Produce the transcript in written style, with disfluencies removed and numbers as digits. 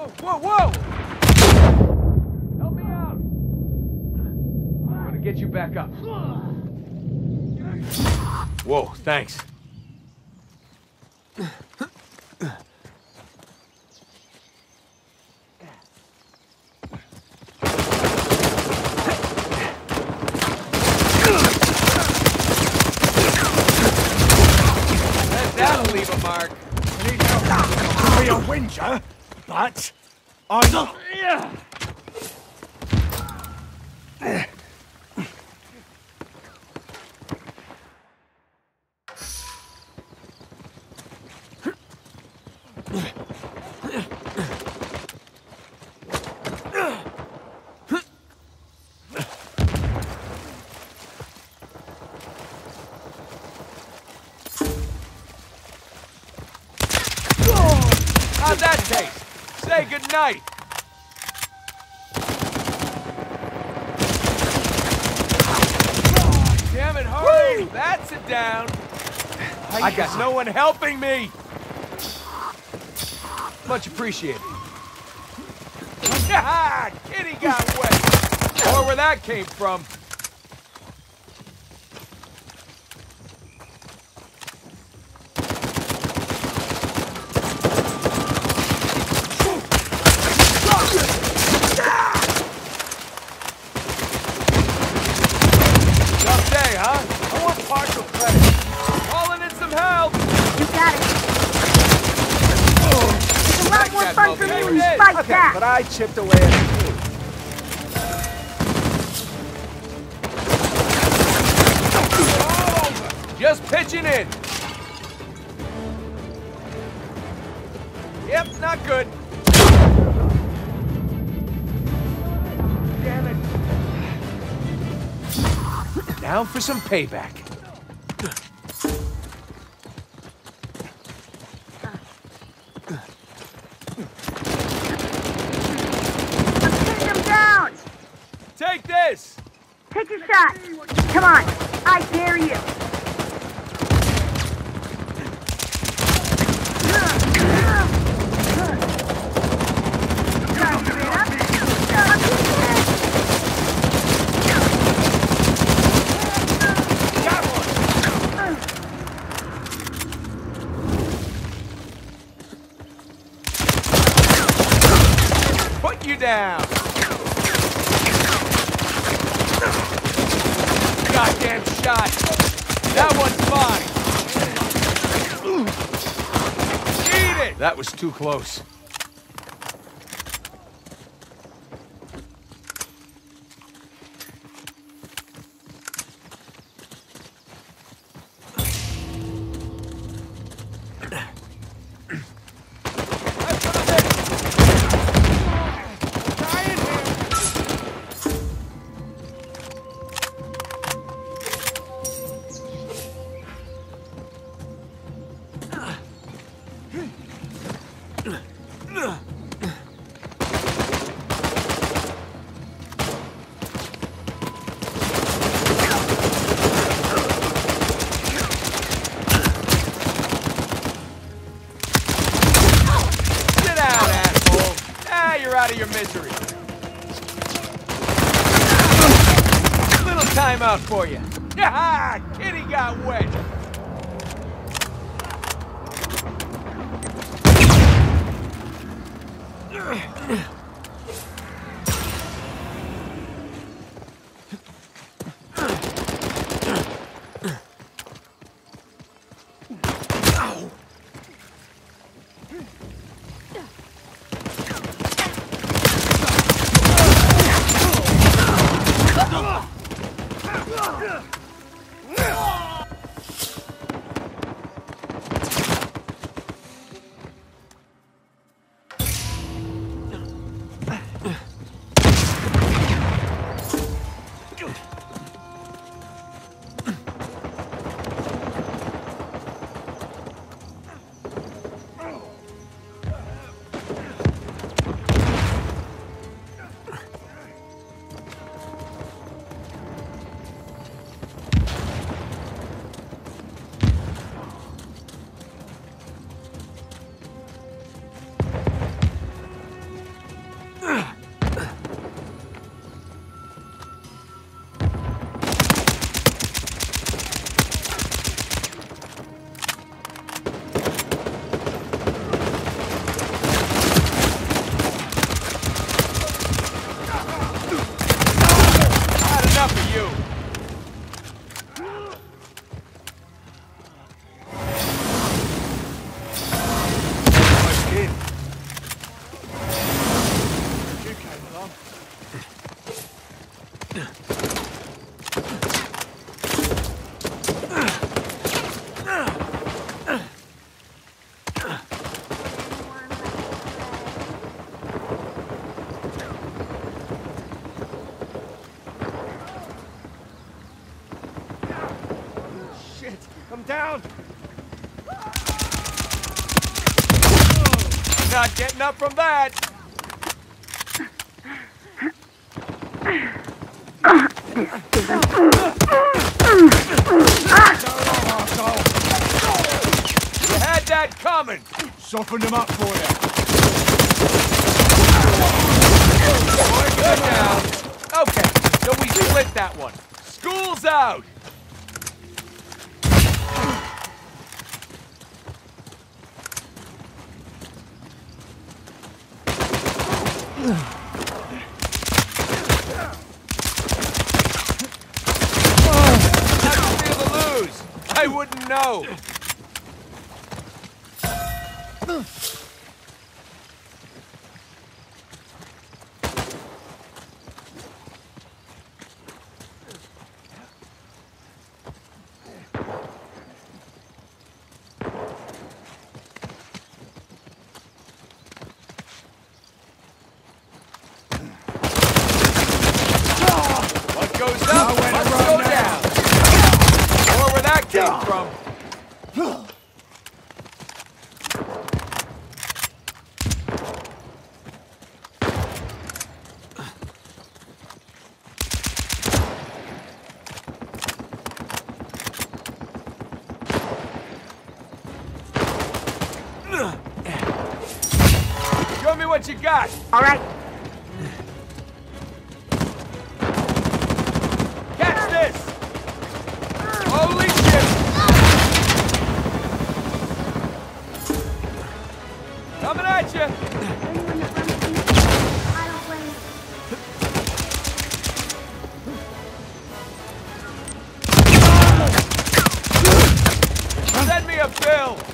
Whoa, whoa! Help me out! I'm gonna get you back up. Whoa, thanks. That'll leave a mark. I need help to be a whinger, but I'm not. How'd that taste? Say goodnight. Damn it, hurry! That's it down. I got no one helping me. Much appreciated. Kitty got wet. Or where that came from. Tough day, huh? I want partial credit. Calling in some help. You got it. It's a lot more fun for me when you fight back. But I chipped away at it too. Just pitching in. Yep, not good. Damn it. Down for some payback. Take him down. Take this. Take your shot. Come on. I dare you. Put you down. Goddamn shot. That one's mine. Eat it. That was too close. Out of your misery. Little timeout for you. Yeah, Kitty got wet. not getting up from that. You had that coming. Soften them up for you. Good now. Okay, so we split that one. School's out. How do you feel to lose? I wouldn't know. What goes up must go down. Or where that came from. Show me what you got. All right. Catch this! Holy shit! Coming at you! Anyone that runs into me, I don't blame you. Send me a bill!